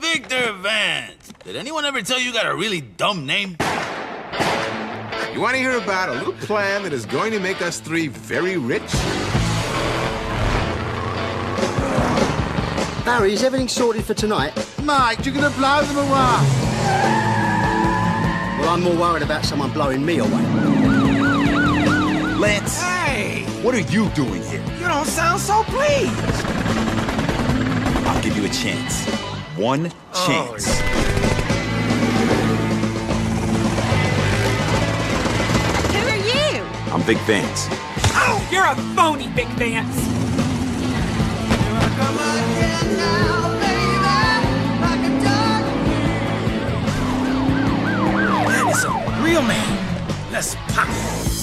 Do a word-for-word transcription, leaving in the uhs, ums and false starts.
Victor Vance. Did anyone ever tell you you got a really dumb name? You want to hear about a little plan that is going to make us three very rich? Barry, is everything sorted for tonight? Mate, you're gonna blow them away. Well, I'm more worried about someone blowing me away. Lance! Hey! What are you doing here? You don't sound so pleased. I'll give you a chance. One chance. Oh, Who are you? I'm Vic Vance. Oh, you're a phony, Vic Vance. that is a real man. Let's pop it.